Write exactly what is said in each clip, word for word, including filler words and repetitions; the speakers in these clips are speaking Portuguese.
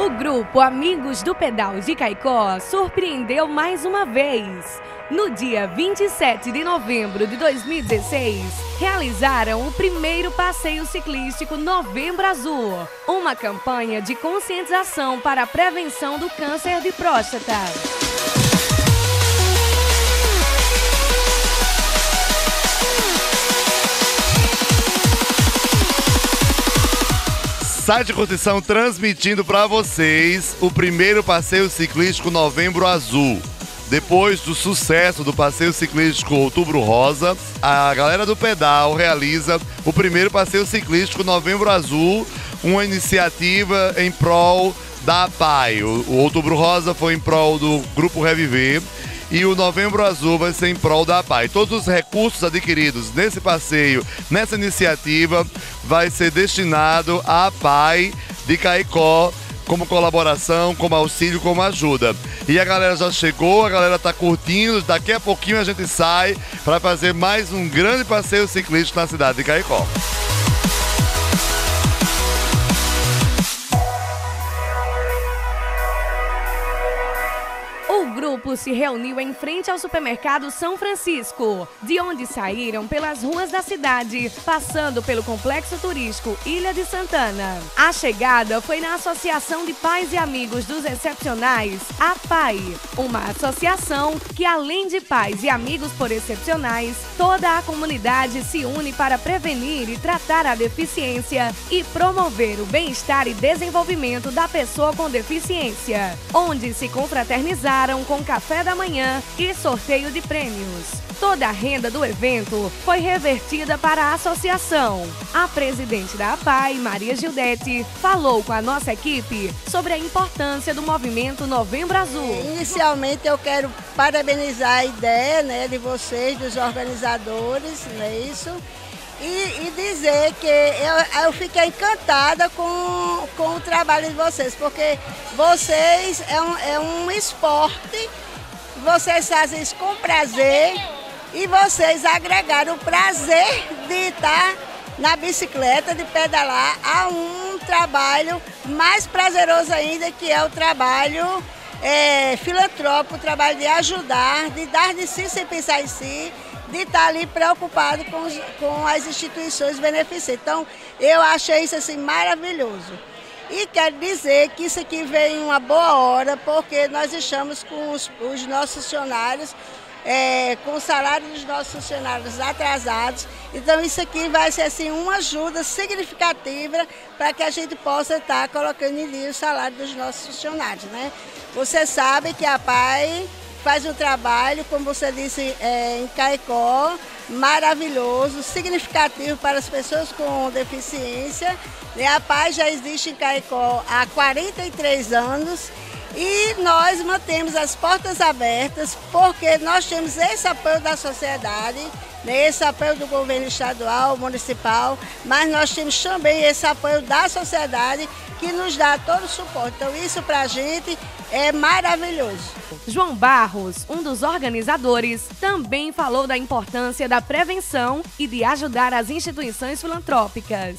O grupo Amigos do Pedal de Caicó surpreendeu mais uma vez. No dia vinte e sete de novembro de dois mil e dezesseis, realizaram o primeiro passeio ciclístico Novembro Azul, uma campanha de conscientização para a prevenção do câncer de próstata. Site Curtição transmitindo para vocês o primeiro passeio ciclístico Novembro Azul. Depois do sucesso do passeio ciclístico Outubro Rosa, a galera do pedal realiza o primeiro passeio ciclístico Novembro Azul, uma iniciativa em prol da A P A I. O Outubro Rosa foi em prol do Grupo Reviver e o Novembro Azul vai ser em prol da A P A I. Todos os recursos adquiridos nesse passeio, nessa iniciativa, vai ser destinado à A P A I de Caicó, como colaboração, como auxílio, como ajuda. E a galera já chegou, a galera está curtindo, daqui a pouquinho a gente sai para fazer mais um grande passeio ciclístico na cidade de Caicó. O grupo se reuniu em frente ao supermercado São Francisco, de onde saíram pelas ruas da cidade, passando pelo complexo turístico Ilha de Santana. A chegada foi na Associação de Pais e Amigos dos Excepcionais, A P A I, uma associação que, além de pais e amigos por excepcionais, toda a comunidade se une para prevenir e tratar a deficiência e promover o bem-estar e desenvolvimento da pessoa com deficiência, onde se confraternizaram com café da manhã e sorteio de prêmios. Toda a renda do evento foi revertida para a associação. A presidente da A P A I, Maria Gildete, falou com a nossa equipe sobre a importância do movimento Novembro Azul. Inicialmente eu quero parabenizar a ideia, né, de vocês, dos organizadores, não é isso? E, e dizer que eu, eu fiquei encantada com, com o trabalho de vocês, porque vocês é um, é um esporte, vocês fazem isso com prazer e vocês agregaram o prazer de estar na bicicleta, de pedalar, a um trabalho mais prazeroso ainda, que é o trabalho é, filantrópico, o trabalho de ajudar, de dar de si sem pensar em si, de estar ali preocupado com, os, com as instituições beneficentes. Então, eu achei isso assim maravilhoso. E quero dizer que isso aqui vem em uma boa hora, porque nós estamos com os, os nossos funcionários, é, com o salário dos nossos funcionários atrasados. Então, isso aqui vai ser assim, uma ajuda significativa para que a gente possa estar colocando em dia o salário dos nossos funcionários, né? Você sabe que a P A I faz um trabalho, como você disse, é, em Caicó, maravilhoso, significativo para as pessoas com deficiência. A P A I já existe em Caicó há quarenta e três anos e nós mantemos as portas abertas porque nós temos esse apoio da sociedade, né, esse apoio do governo estadual, municipal, mas nós temos também esse apoio da sociedade que nos dá todo o suporte. Então isso para a gente é maravilhoso. João Barros, um dos organizadores, também falou da importância da prevenção e de ajudar as instituições filantrópicas.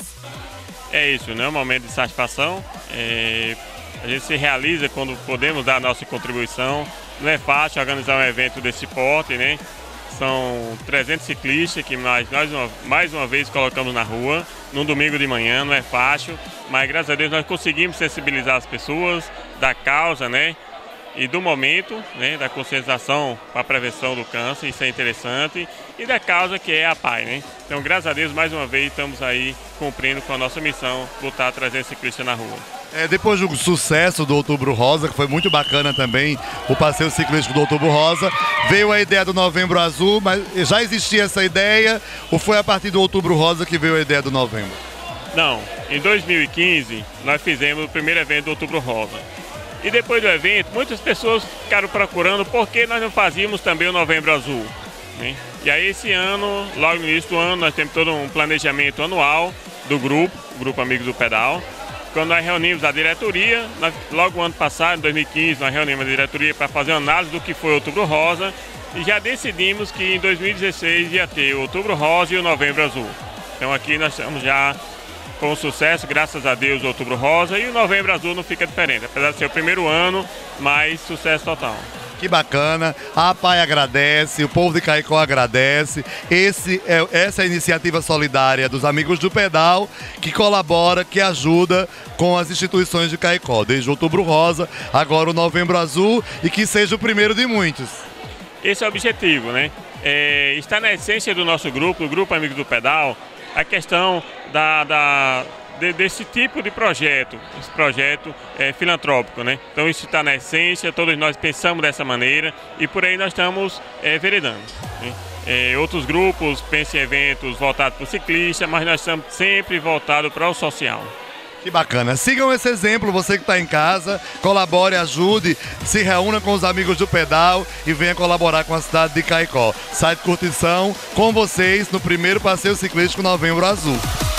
É isso, né? Um momento de satisfação. É... A gente se realiza quando podemos dar a nossa contribuição. Não é fácil organizar um evento desse porte, né? São trezentos ciclistas que nós, nós mais uma vez colocamos na rua, num domingo de manhã, não é fácil, mas graças a Deus nós conseguimos sensibilizar as pessoas da causa, né? E do momento, né, da conscientização para a prevenção do câncer, isso é interessante, e da causa que é a P A I, né? Então, graças a Deus, mais uma vez, estamos aí cumprindo com a nossa missão, botar trezentos ciclistas na rua. É, depois do sucesso do Outubro Rosa, que foi muito bacana também, o passeio ciclístico do Outubro Rosa, veio a ideia do Novembro Azul, mas já existia essa ideia, ou foi a partir do Outubro Rosa que veio a ideia do Novembro? Não, em dois mil e quinze, nós fizemos o primeiro evento do Outubro Rosa. E depois do evento, muitas pessoas ficaram procurando por que nós não fazíamos também o Novembro Azul, né? E aí esse ano, logo no início do ano, nós temos todo um planejamento anual do grupo, o Grupo Amigos do Pedal. Quando nós reunimos a diretoria, nós, logo no ano passado, em dois mil e quinze, nós reunimos a diretoria para fazer uma análise do que foi o Outubro Rosa e já decidimos que em dois mil e dezesseis ia ter o Outubro Rosa e o Novembro Azul. Então aqui nós estamos já foi um sucesso, graças a Deus, o Outubro Rosa, e o Novembro Azul não fica diferente, apesar de ser o primeiro ano, mas sucesso total. Que bacana, a P A I agradece, o povo de Caicó agradece. Esse é, essa é a iniciativa solidária dos Amigos do Pedal, que colabora, que ajuda com as instituições de Caicó, desde o Outubro Rosa, agora o Novembro Azul, e que seja o primeiro de muitos. Esse é o objetivo, né? É, está na essência do nosso grupo, o Grupo Amigos do Pedal, a questão da... da desse tipo de projeto, esse projeto é, filantrópico, né? Então isso está na essência, todos nós pensamos dessa maneira e por aí nós estamos é, veredando, né? É, outros grupos pensam em eventos voltados para o ciclista, mas nós estamos sempre voltados para o social. Que bacana. Sigam esse exemplo, você que está em casa, colabore, ajude, se reúna com os Amigos do Pedal e venha colaborar com a cidade de Caicó. Site Curtição com vocês no primeiro passeio ciclístico Novembro Azul.